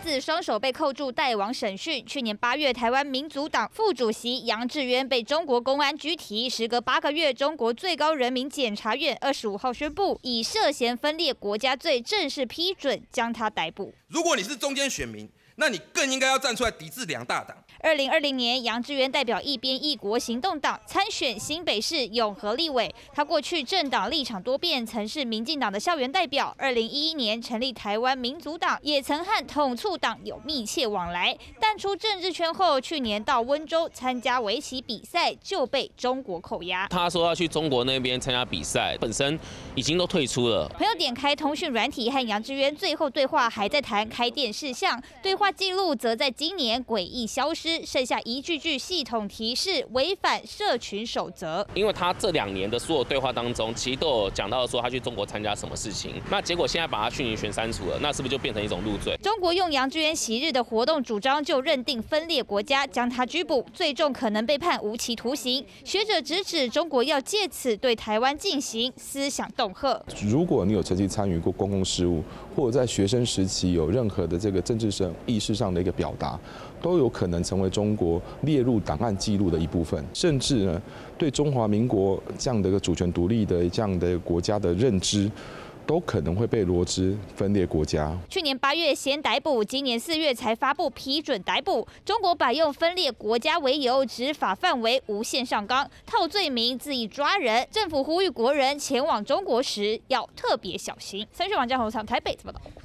子双手被扣住带往审讯。去年8月，台湾民族党副主席杨志渊被中国公安拘提，时隔8个月，中国最高人民检察院25号宣布，以涉嫌分裂国家罪正式批准将他逮捕。 如果你是中间选民，那你更应该要站出来抵制两大党。 2020年，杨志渊代表一边一国行动党参选新北市永和立委。他过去政党立场多变，曾是民进党的校园代表。2011年成立台湾民族党，也曾和统促党有密切往来。淡出政治圈后，去年到温州参加围棋比赛，就被中国扣押。 他说要去中国那边参加比赛，本身已经都退出了。 朋友点开通讯软体和杨志渊最后对话，还在谈开店事项，对话记录则在今年诡异消失，剩下一句句系统提示违反社群守则。 因为他这2年的所有对话当中，其实都有讲到说他去中国参加什么事情，那结果现在把他讯息全删除了，那是不是就变成一种入罪？ 中国用杨志渊昔日的活动主张就认定分裂国家，将他拘捕，最重可能被判无期徒刑。学者直指中国要借此对台湾进行思想恫吓。 如果你有长期参与过公共事务，或者在学生时期有任何的这个政治上意识上的一个表达，都有可能成为中国列入档案记录的一部分，甚至呢，对中华民国这样的一个主权独立的这样的国家的认知，都可能会被罗织分裂国家。 去年8月先逮捕，今年4月才发布批准逮捕。中国把用分裂国家为由，执法范围无限上纲，套罪名恣意抓人。政府呼吁国人前往中国时要特别小心。3立网站洪昌台北报道。